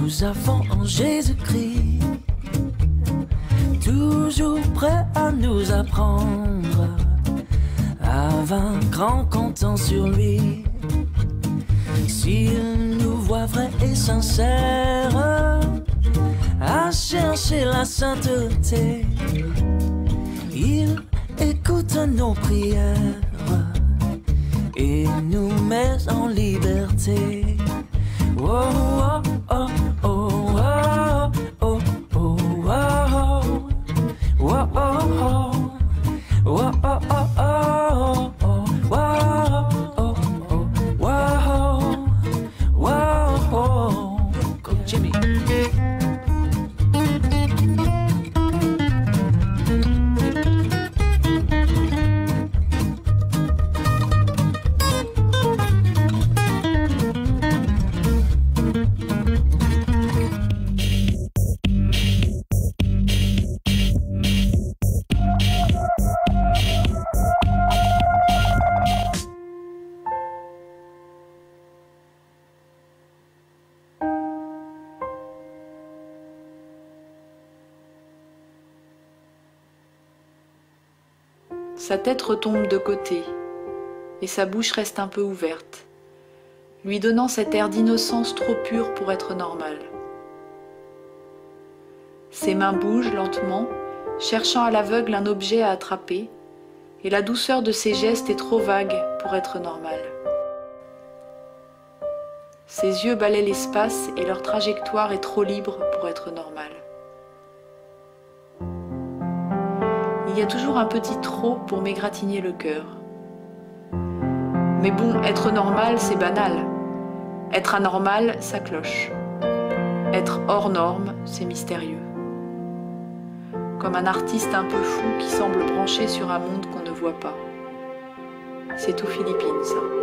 Nous avons en Jésus-Christ, toujours prêt à nous apprendre à vaincre en comptant sur lui. S'il nous voit vrais et sincères à chercher la sainteté, il écoute nos prières et nous met en liberté. Oh, oh, oh, oh, oh, oh, oh, oh, oh, oh, oh, oh, oh, Jimmy. Sa tête retombe de côté et sa bouche reste un peu ouverte, lui donnant cet air d'innocence trop pur pour être normal. Ses mains bougent lentement, cherchant à l'aveugle un objet à attraper, et la douceur de ses gestes est trop vague pour être normale. Ses yeux balaient l'espace et leur trajectoire est trop libre pour être normale. Il y a toujours un petit trop pour m'égratigner le cœur. Mais bon, être normal, c'est banal. Être anormal, ça cloche. Être hors norme, c'est mystérieux. Comme un artiste un peu fou qui semble branché sur un monde qu'on ne voit pas. C'est tout Philippines, ça.